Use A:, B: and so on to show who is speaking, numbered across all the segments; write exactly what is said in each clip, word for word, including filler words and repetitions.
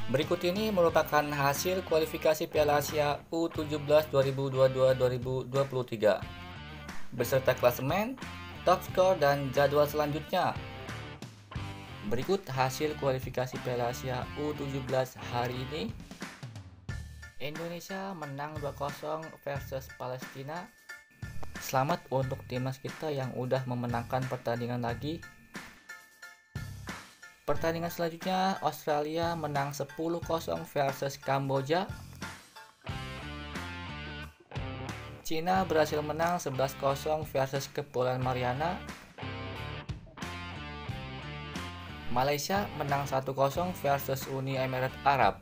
A: Berikut ini merupakan hasil kualifikasi Piala Asia U tujuh belas dua ribu dua puluh dua dua ribu dua puluh tiga beserta klasemen, top skor, dan jadwal selanjutnya. Berikut hasil kualifikasi Piala Asia U tujuh belas hari ini. Indonesia menang dua kosong versus Palestina. Selamat untuk timnas kita yang udah memenangkan pertandingan lagi. Pertandingan selanjutnya, Australia menang sepuluh kosong versus Kamboja. Cina berhasil menang sebelas kosong versus Kepulauan Mariana. Malaysia menang satu kosong versus Uni Emirat Arab.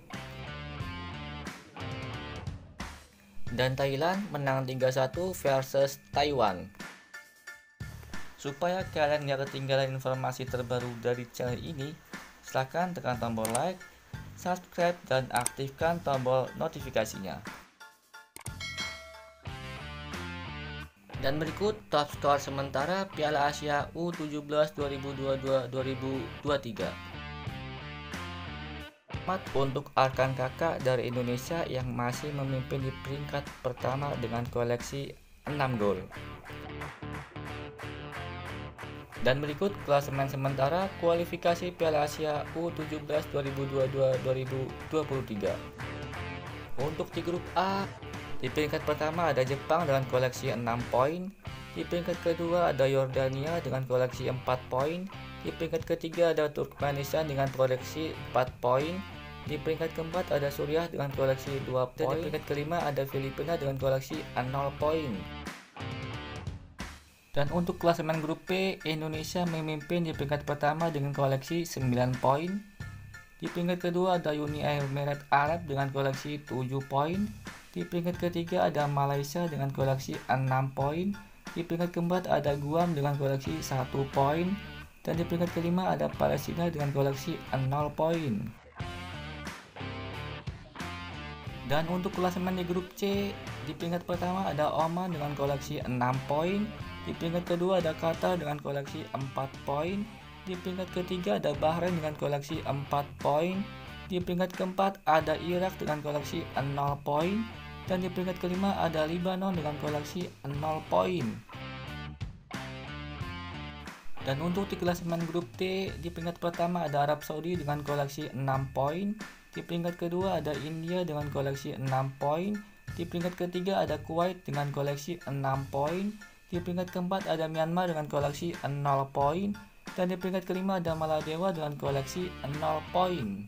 A: Dan Thailand menang tiga satu versus Taiwan. Supaya kalian gak ketinggalan informasi terbaru dari channel ini, silahkan tekan tombol like, subscribe, dan aktifkan tombol notifikasinya. Dan berikut top skor sementara Piala Asia U tujuh belas dua ribu dua puluh dua dua ribu dua puluh tiga. Selamat untuk rekan kakak dari Indonesia yang masih memimpin di peringkat pertama dengan koleksi enam gol. Dan berikut klasemen sementara kualifikasi Piala Asia U tujuh belas dua ribu dua puluh dua dua ribu dua puluh tiga. Untuk di grup A, di peringkat pertama ada Jepang dengan koleksi enam poin, di peringkat kedua ada Yordania dengan koleksi empat poin, di peringkat ketiga ada Turkmenistan dengan koleksi empat poin, di peringkat keempat ada Suriah dengan koleksi dua poin, dan di peringkat kelima ada Filipina dengan koleksi nol poin. Dan untuk klasemen grup B, Indonesia memimpin di peringkat pertama dengan koleksi sembilan poin. Di peringkat kedua ada Uni Emirat Arab dengan koleksi tujuh poin. Di peringkat ketiga ada Malaysia dengan koleksi enam poin. Di peringkat keempat ada Guam dengan koleksi satu poin. Dan di peringkat kelima ada Palestina dengan koleksi nol poin. Dan untuk klasemen di grup C, di peringkat pertama ada Oman dengan koleksi enam poin. Di peringkat kedua ada Qatar dengan koleksi empat poin. Di peringkat ketiga ada Bahrain dengan koleksi empat poin. Di peringkat keempat ada Irak dengan koleksi nol poin. Dan di peringkat kelima ada Lebanon dengan koleksi nol poin. Dan untuk di klasemen grup D, di peringkat pertama ada Arab Saudi dengan koleksi enam poin. Di peringkat kedua ada India dengan koleksi enam poin. Di peringkat ketiga ada Kuwait dengan koleksi enam poin. Di peringkat keempat ada Myanmar dengan koleksi nol poin. Dan di peringkat kelima ada Maladewa dengan koleksi nol poin.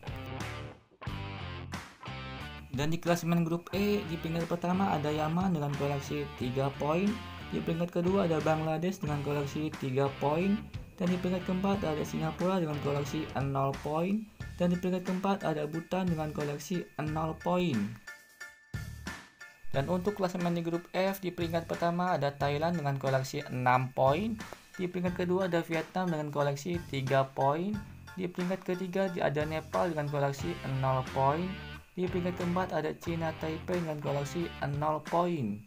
A: Dan di klasemen grup E, di peringkat pertama ada Yaman dengan koleksi tiga poin. Di peringkat kedua ada Bangladesh dengan koleksi tiga poin. Dan di peringkat keempat ada Singapura dengan koleksi nol poin. Dan di peringkat keempat ada Bhutan dengan koleksi nol poin. Dan untuk klasemen di grup F, di peringkat pertama ada Thailand dengan koleksi enam poin. Di peringkat kedua ada Vietnam dengan koleksi tiga poin. Di peringkat ketiga ada Nepal dengan koleksi nol poin. Di peringkat keempat ada China Taipei dengan koleksi nol poin.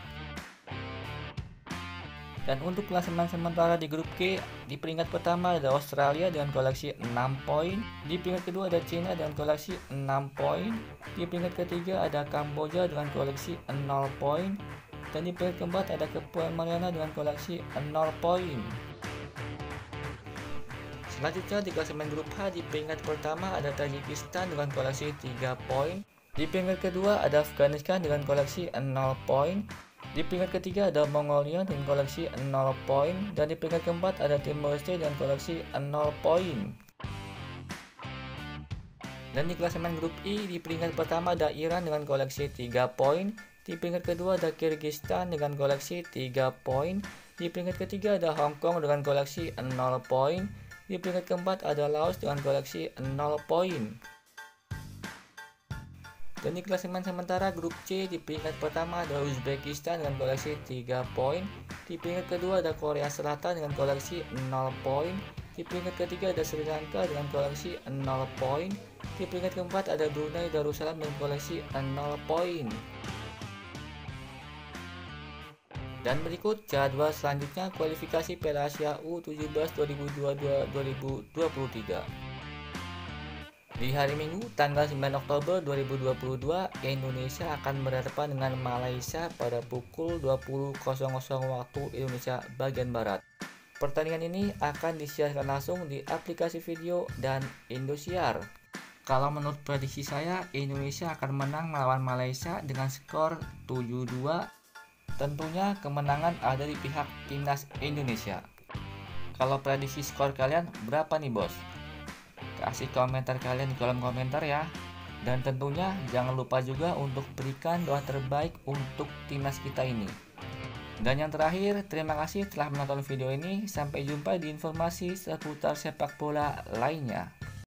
A: Dan untuk klasemen sementara di grup G, di peringkat pertama ada Australia dengan koleksi enam poin. Di peringkat kedua ada China dengan koleksi enam poin. Di peringkat ketiga ada Kamboja dengan koleksi nol poin. Dan di peringkat keempat ada Kepulauan Mariana dengan koleksi nol poin. Selanjutnya di klasemen grup H, di peringkat pertama ada Tajikistan dengan koleksi tiga poin. Di peringkat kedua ada Afghanistan dengan koleksi nol poin. Di peringkat ketiga ada Mongolia dengan koleksi nol poin. Dan di peringkat keempat ada Timor Leste dengan koleksi nol poin. Dan di klasemen grup I, di peringkat pertama ada Iran dengan koleksi tiga poin. Di peringkat kedua ada Kyrgyzstan dengan koleksi tiga poin. Di peringkat ketiga ada Hong Kong dengan koleksi nol poin. Di peringkat keempat ada Laos dengan koleksi nol poin. Dan di klasemen sementara grup C, di peringkat pertama ada Uzbekistan dengan koleksi tiga poin. Di peringkat kedua ada Korea Selatan dengan koleksi nol poin. Di peringkat ketiga ada Sri Lanka dengan koleksi nol poin. Di peringkat keempat ada Brunei Darussalam dengan koleksi nol poin. Dan berikut jadwal selanjutnya kualifikasi Piala Asia U tujuh belas dua ribu dua puluh dua dua ribu dua puluh tiga. Di hari Minggu tanggal sembilan Oktober dua ribu dua puluh dua, Indonesia akan berhadapan dengan Malaysia pada pukul dua puluh waktu Indonesia bagian Barat. Pertandingan ini akan disiarkan langsung di aplikasi video dan Indosiar. Kalau menurut prediksi saya, Indonesia akan menang melawan Malaysia dengan skor tujuh dua. Tentunya kemenangan ada di pihak timnas Indonesia. Kalau prediksi skor kalian berapa nih bos? Kasih komentar kalian di kolom komentar ya. Dan tentunya jangan lupa juga untuk berikan doa terbaik untuk timnas kita ini. Dan yang terakhir, terima kasih telah menonton video ini. Sampai jumpa di informasi seputar sepak bola lainnya.